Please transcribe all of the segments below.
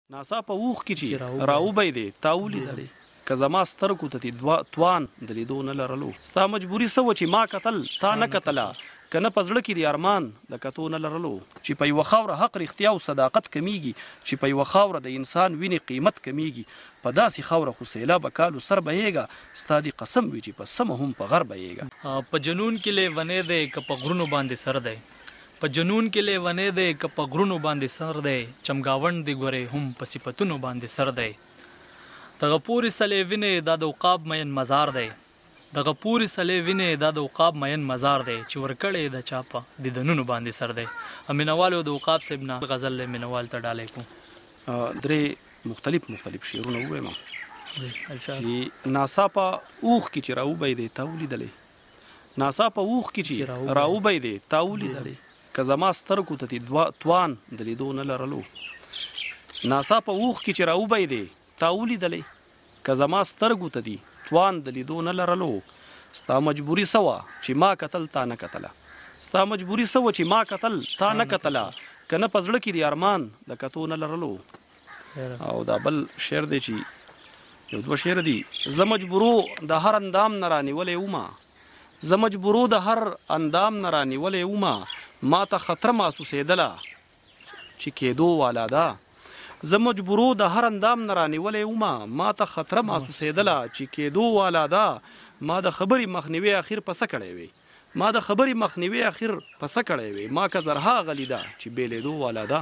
ناڅاپه اوښ کې چې راوبی دی تا ولیدلې که زما سترګو ته دې توان د لیدو نه لرلو ستا مجبوري څه وه چې ما کتل تا نه کتله که نه په زړه کې د ارمان د کتو نه لرلو چې په یوه خاوره حق رښتیا او صداقت کمیږي چې په یوه خاوره د انسان وینې قیمت کمیږي په داسې خاوره خو سیلابه کالو سر بهیږه ستا دې قسم وي چې په سمه هم په غر بهیږه په جنون کې لیونی دی که په غرونو باندې سر دی په جنون کې لیونی دی که په غرونو باندې سر دی چمګاوند دی ګورې هم په صفتونو باندې سر دی دغه پورې سلې وینې دا د عقاب مین مزار دی دغه پورې سلې وینې دا د عقاب مین مزار دی چې ورکړی د چا په دیدنونو باندې سر دی مینوالو د عقاب صاحب نه غزل مینوال ته ډالۍ کوم درې مختلف شعرونه ووایم چې ناڅاپه اوښ کې چې راوبی دی تا ولیدلې ناڅاپه اوښ کې چې راوبی دی تا ولیدلې که زما سترګو ته دې توان د لیدو نه لرلو ناڅاپه اوښ کې چې راوبی دی تا ولیدلې که زما سترګو ته دې توان د لیدو نه لرلو ستا مجبوري څه وه چې ما کتل تا نه کتله ستا مجبوري څه وه چې ما کتل تا نه کتله که نه په زړه کې د ارمان د کتو نه لرلو او دا بل شعر دی چې یو دوه شعر دي زه مجبورو د هر اندام نه رانیولی ومه زه مجبورو د هر اندام نه رانیولی ومه ما ته خطره محسوسېدله چې کېدو والا ده زه مجبورو د هر اندام نه رانیولی ومه ما ته خطره محسوسېدله چې کېدو والا ده ما د خبرې مخنیوي اخر په څه کړی وی ما د خبرې مخنیوي اخر په څه کړی وی ما که زرها غلی ده چې بېلېدو والا ده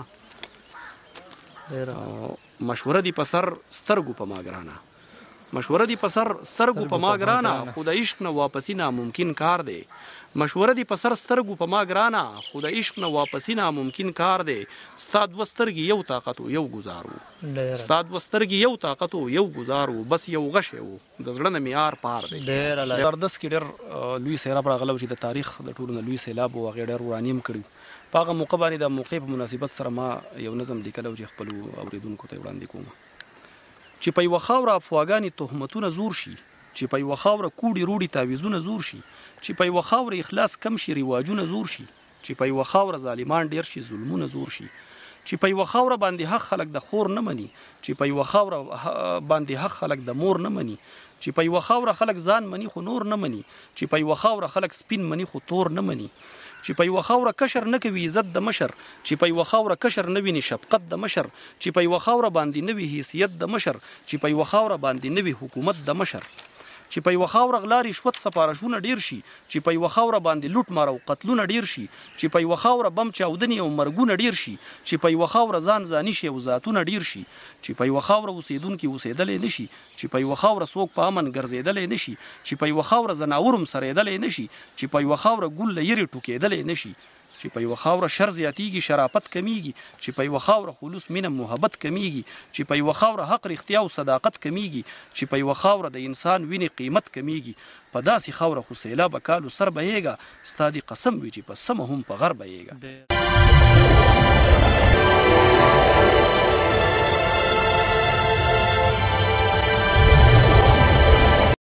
مشوره دي په سر سترګو په ما ګرانه مشوره دی په سر سترګو په ما ګرانه خو د عشق نه واپسی ناممکن کار دی مشوره دی په سر سترګو په ما ګرانه خو د عشق نه واپسی ناممکن کار دی ستا دوه سترګې یو طاقت و یو ګزار و ستا دوه سترګې یو طاقت و یو ګزار و بس یو غشی و د زړه نه معیار پار دی زبردست کې ډېر لوی سیلاب راغلی چې د تاریخ د ټولو نه لوی سیلاب و هغې ډېر ورانیم کړي په هغه موقع باندې د موقع په مناسبت سره ما یو نظم لیکلی چې خپلو اورېدونکو ته یې وړاندې کوم چې په یوه خاوره افواګانې تهمتونه زور شي چې په یوه خاوره کوډې روډې تعویضونه زور شي چې په یوه خاوره اخلاص کم شي رواجونه زور شي چې په یوه خاوره ظالمان ډېر شي ظلمونه زور شي چې په یوه خاوره باندې حق خلک د خور نه مني چې په یوه خاوره باندې حق خلک د مور نه مني چې په یوه خاوره خلک ځان مني خو نور نه مني چې په یوه خاوره خلک سپین مني خو تور نه مني چې په یوه خاوره کشر نه کوي عزت د مشر چې په یوه خاوره کشر نه ویني شفقت د مشر چې په یوه خاوره باندې نه وي حیثیت د مشر چې په یوه خاوره باندې نه وي حکومت د مشر چې په یوه خاوره غلا رشوت سپارښونه ډیر شي چې په یوه خاوره باندې لوټ مار او قتلونه ډیر شي چې په یوه خاوره بم چاودنې او مرګونه ډیر شي چې په یوه خاوره ځان ځاني شي او ذاتونه ډیر شي چې په یوه خاوره اوسېدونکي اوسېدلی نه شي چې په یوه خاوره څوک په امن ګرځېدلی نه شي چې په یوه خاوره ځناور هم سرېدلی نه شي چې په یوه خاوره ګل له یرې ټوکېدلی نه شي چې په یوه خاوره شر زیاتیږي شرافت کمیږي چې په یوه خاوره خلوص مینه محبت کمیږي چې په یوه خاوره حق رښتیا او صداقت کمیږي چې په یوه خاوره د انسان وینې قیمت کمیږي په داسې خاوره خو سیلابه کالو سر بهیږه ستا دې قسم وي چې په سمه هم په غر بهیږه